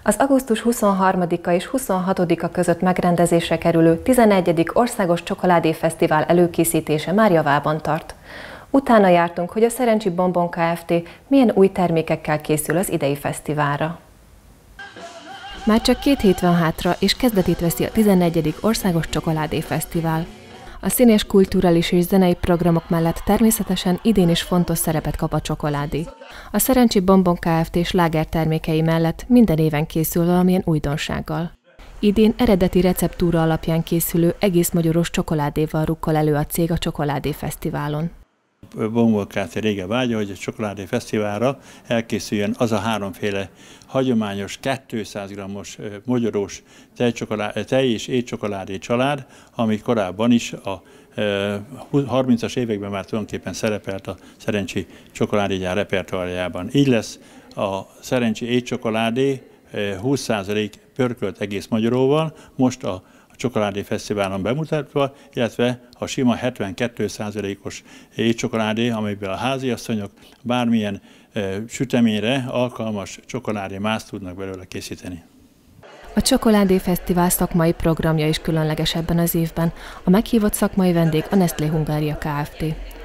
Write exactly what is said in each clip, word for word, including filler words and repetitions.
Az augusztus huszonharmadika és huszonhatodika között megrendezésre kerülő tizenegyedik Országos Csokoládéfesztivál előkészítése már javában tart. Utána jártunk, hogy a Szerencsi Bonbon Kft. Milyen új termékekkel készül az idei fesztiválra. Már csak két hét van hátra, és kezdetét veszi a tizennegyedik Országos Csokoládéfesztivál. A színes, kulturális és zenei programok mellett természetesen idén is fontos szerepet kap a csokoládé. A Szerencsi Bonbon Kft. Sláger termékei mellett minden éven készül valamilyen újdonsággal. Idén eredeti receptúra alapján készülő egész magyaros csokoládéval rukkol elő a cég a Csokoládéfesztiválon. Bonbon Kft. Régen vágya, hogy a Csokoládéfesztiválra elkészüljön az a háromféle hagyományos kétszáz grammos mogyorós tej és étcsokoládé család, ami korábban is a harmincas években már tulajdonképpen szerepelt a Szerencsi csokoládégyár repertoárjában. Így lesz a Szerencsi étcsokoládé húsz százalék pörkölt egész magyaróval, most a a Csokoládéfesztiválon bemutatva, illetve a sima hetvenkét százalékos étcsokoládé, amelyben a háziasszonyok bármilyen e, süteményre alkalmas csokoládé mást tudnak belőle készíteni. A Csokoládéfesztivál szakmai programja is különleges ebben az évben. A meghívott szakmai vendég a Nestlé Hungária Kft.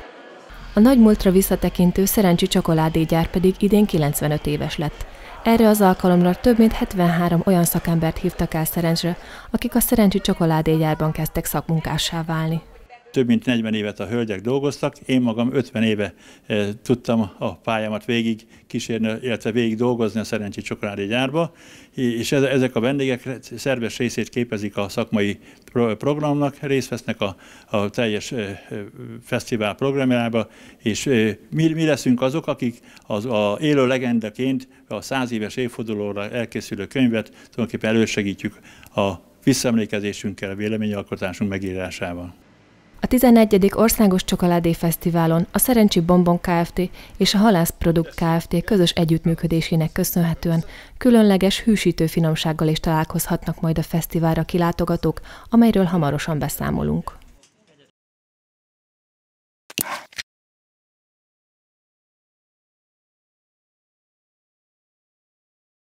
A nagy múltra visszatekintő Szerencsi csokoládégyár pedig idén kilencvenöt éves lett. Erre az alkalomra több mint hetvenhárom olyan szakembert hívtak el Szerencsre, akik a Szerencsi csokoládégyárban kezdtek szakmunkássá válni. Több mint negyven évet a hölgyek dolgoztak, én magam ötven éve e, tudtam a pályámat végig kísérni, illetve végig dolgozni a Szerencsi csokoládégyárba, és ezek a vendégek szerves részét képezik a szakmai pro programnak, részt vesznek a, a teljes e, fesztivál programjába, és e, mi, mi leszünk azok, akik az a élő legendaként a száz éves évfordulóra elkészülő könyvet tulajdonképpen elősegítjük a visszaemlékezésünkkel, a véleményalkotásunk megírásával. A tizennegyedik Országos Csokoládéfesztiválon a Szerencsi Bonbon Kft. És a Halász Produkt Kft. Közös együttműködésének köszönhetően különleges hűsítő finomsággal is találkozhatnak majd a fesztiválra kilátogatók, amelyről hamarosan beszámolunk.